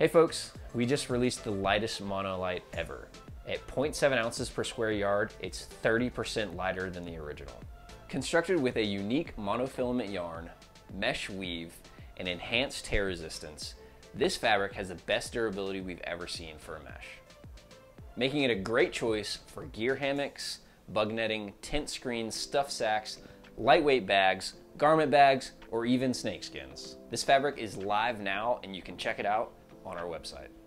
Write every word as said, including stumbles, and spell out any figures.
Hey folks, we just released the lightest MONOLITE ever. At zero point seven ounces per square yard, it's thirty percent lighter than the original. Constructed with a unique monofilament yarn, mesh weave, and enhanced tear resistance, this fabric has the best durability we've ever seen for a mesh, making it a great choice for gear hammocks, bug netting, tent screens, stuff sacks, lightweight bags, garment bags, or even snake skins. This fabric is live now and you can check it out on our website.